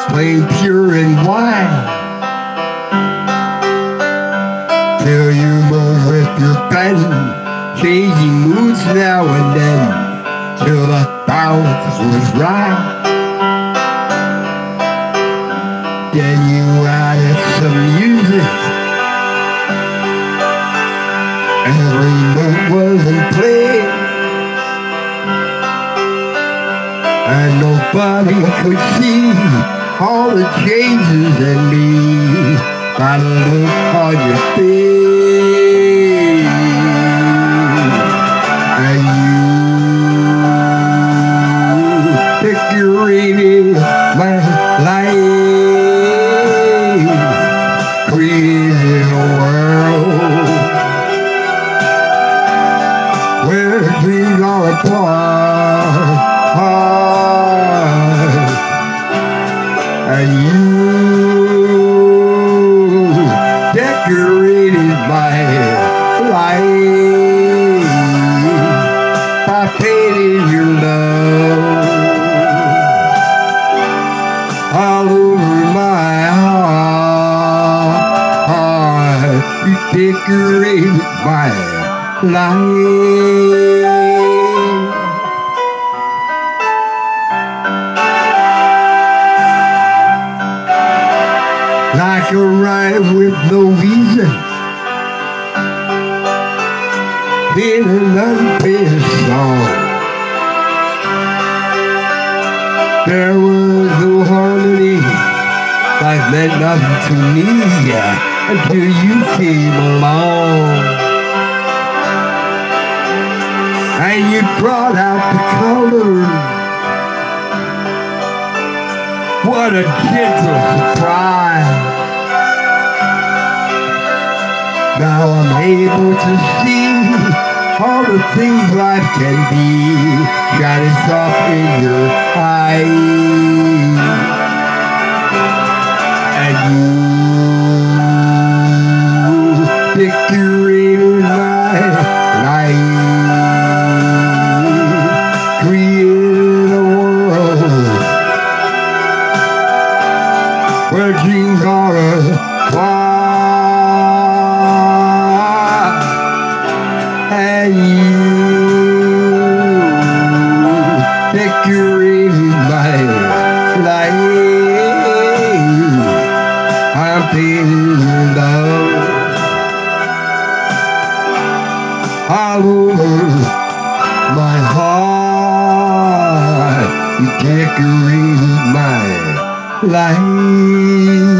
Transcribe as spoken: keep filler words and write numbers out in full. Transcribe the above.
plain pure and white, till you move with your pen, changing moods now and then, till the balance was right. Then you added some music, every note wasn't played, and nobody could see all the changes in me by the look on your face. And you decorated my life, created a world where dreams are apart. And you decorated my life by painting your love all over my heart. You decorated my life. Like a rhyme with no reason, in an unfinished song. There was no harmony, life meant nothing to me until you came along. And you brought out the color. What a gentle surprise. Now I'm able to see all the things life can be, shining soft in your eyes. And you decorated my life, created a world where dreams are apart. And you decorated my life. I'm feeling love all over my heart. You decorated my life.